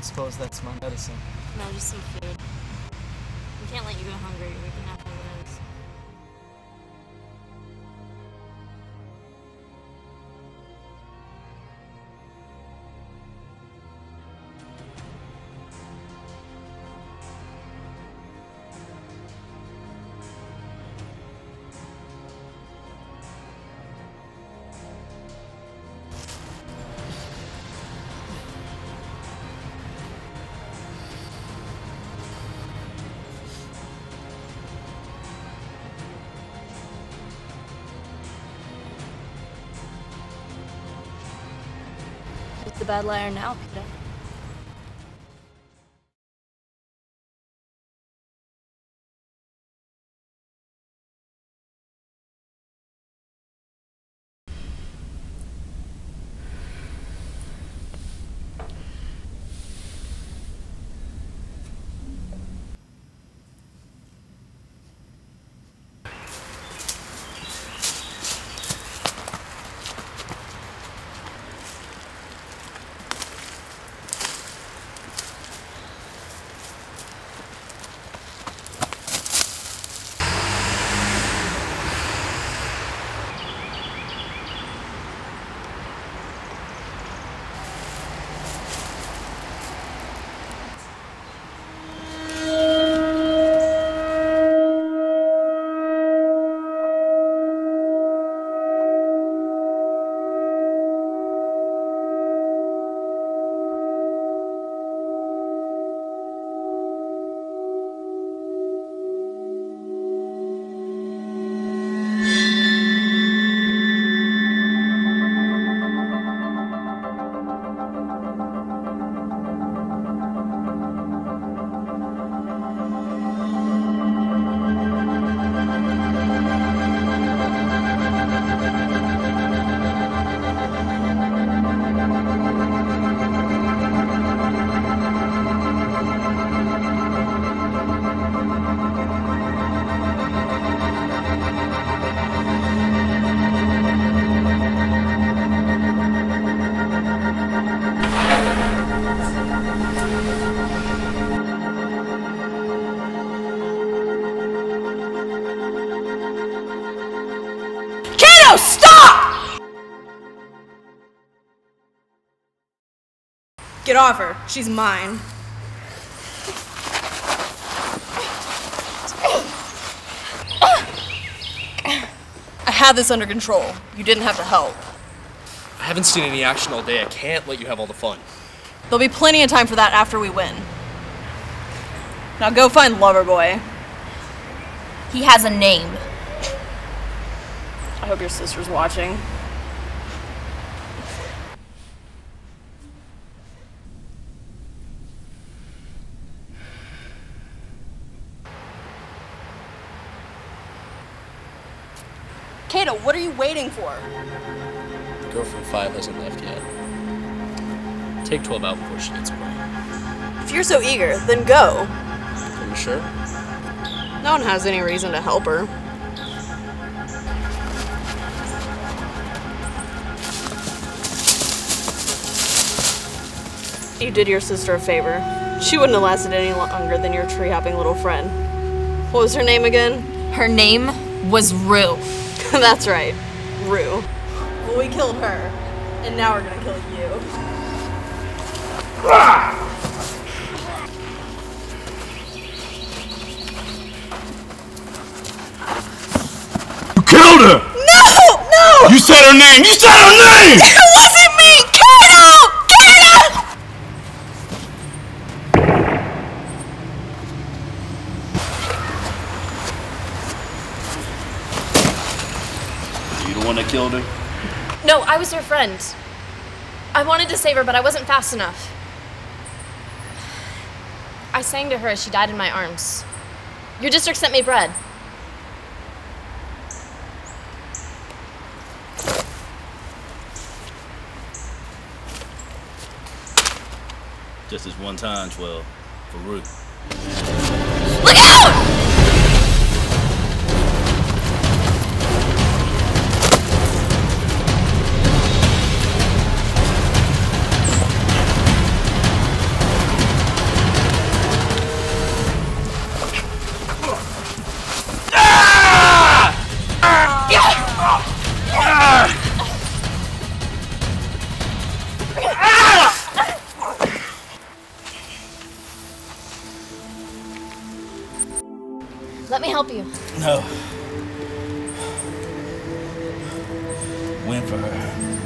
don't suppose that's my medicine. No, just some food. We can't let you go hungry. We can have one of those. Who's the bad liar now, Peter? Stop! Get off her. She's mine. I had this under control. You didn't have to help. I haven't seen any action all day. I can't let you have all the fun. There'll be plenty of time for that after we win. Now go find Loverboy. He has a name. I hope your sister's watching. Kato, what are you waiting for? The girl from 5 hasn't left yet. Take 12 out before she gets away. If you're so eager, then go. Are you sure? No one has any reason to help her. You did your sister a favor. She wouldn't have lasted any longer than your tree-hopping little friend. What was her name again? Her name was Rue. That's right, Rue. Well, we killed her, and now we're gonna kill you. You killed her! No! No! You said her name! You said her name! It wasn't me! Kato! Kato! You the one that killed her? No, I was her friend. I wanted to save her, but I wasn't fast enough. I sang to her as she died in my arms. Your district sent me bread. Just as one time, 12, for Ruth. Look out! No. Win for her.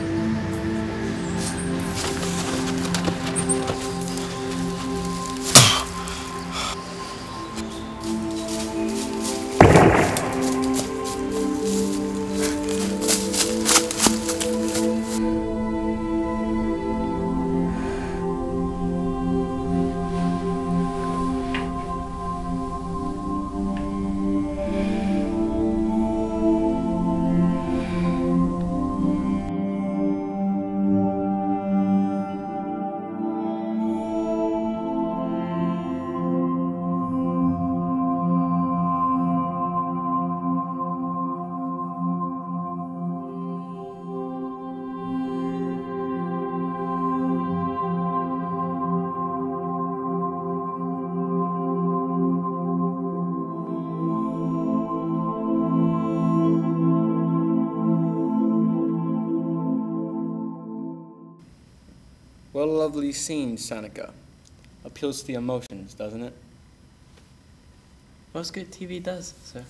What a lovely scene, Seneca. Appeals to the emotions, doesn't it? Most good TV does, sir.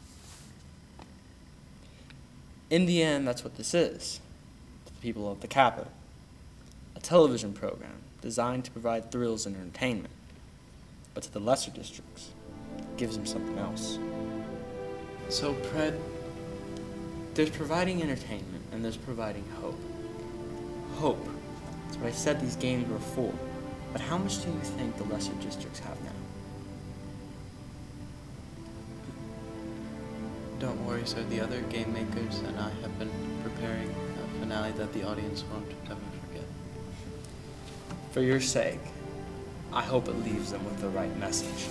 In the end, that's what this is, to the people of the capital. A television program designed to provide thrills and entertainment. But to the lesser districts, it gives them something else. So, Pred, there's providing entertainment and there's providing hope. Hope. That's what I said these games were for. But how much do you think the lesser districts have now? Don't worry, sir. The other game makers and I have been preparing a finale that the audience won't ever forget. For your sake, I hope it leaves them with the right message.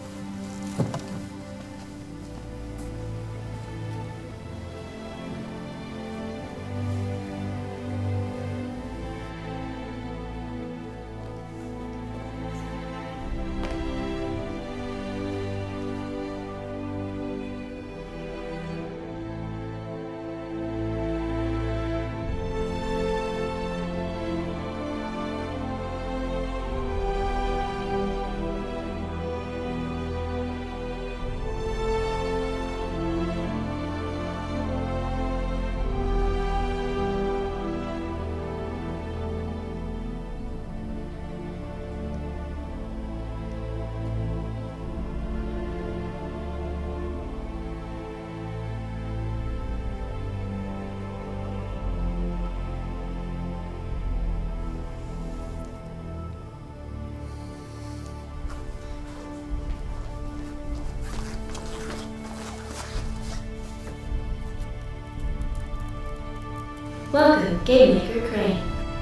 Welcome, Game Maker Crane.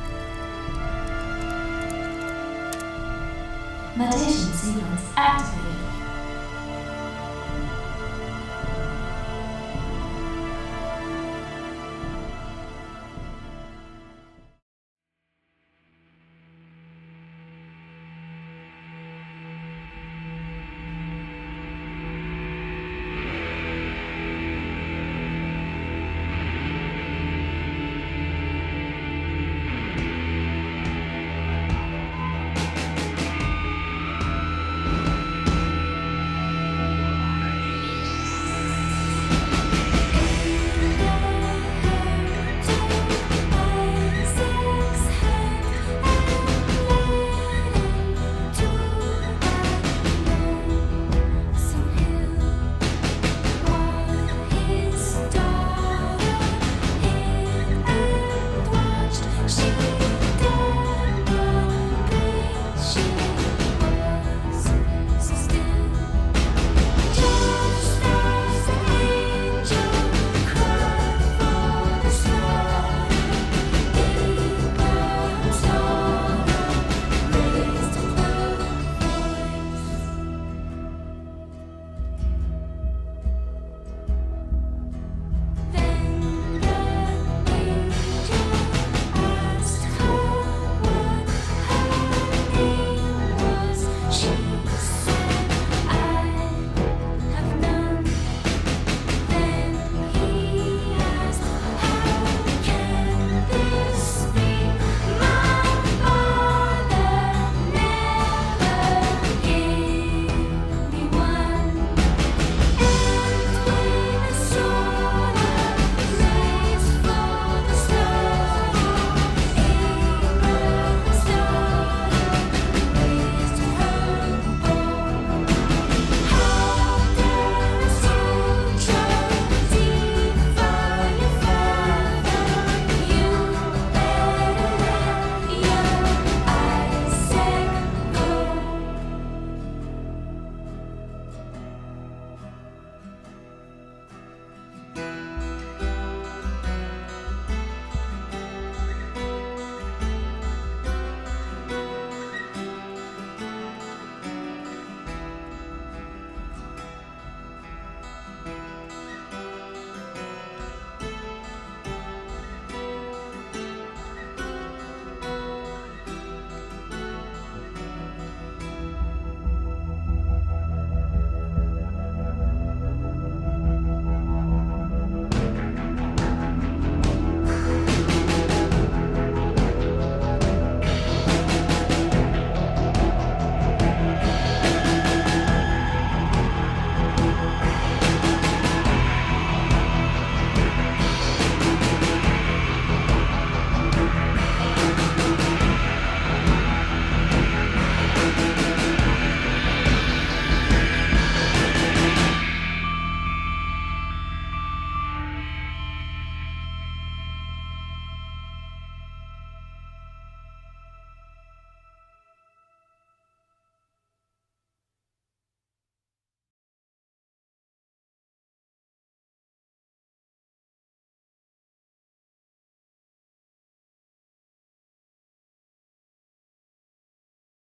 Meditation sequence activated.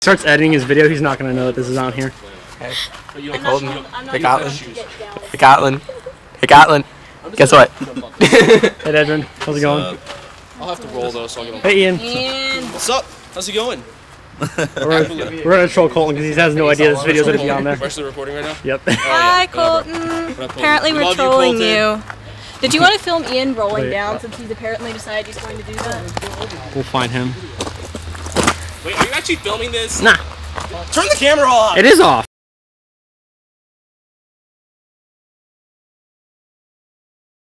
Starts editing his video, he's not gonna know that this is on here. Hey, Colton. Hey, Gatlin. Hey, Gatlin. Hey, Gatlin. Guess what? Hey, Edwin. How's it going? I'll have to roll though, so I'll get on. Hey, Ian. What's up? How's it going? We're gonna troll Colton because he has no idea this video's gonna be on there. We're actually recording right now? Yep. Hi, Colton. Apparently we're trolling you. Did you want to film Ian rolling down since he's apparently decided he's going to do that? We'll find him. Wait, are you actually filming this? Nah. Turn the camera off! It is off.